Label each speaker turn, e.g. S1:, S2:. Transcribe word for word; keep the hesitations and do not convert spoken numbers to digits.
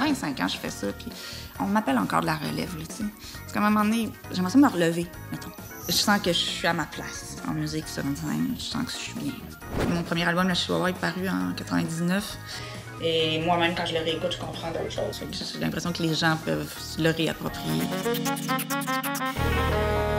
S1: vingt-cinq ans que je fais ça, puis on m'appelle encore de la relève, là, tu sais. Parce qu'à un moment donné, j'aimerais ça me relever, mettons. Je sens que je suis à ma place en musique sur une scène, je sens que je suis bien. Mon premier album, Le Chihuahua, est paru en quatre-vingt-dix-neuf. Et moi-même, quand je le réécoute, je comprends d'autres choses. J'ai l'impression que les gens peuvent se le réapproprier.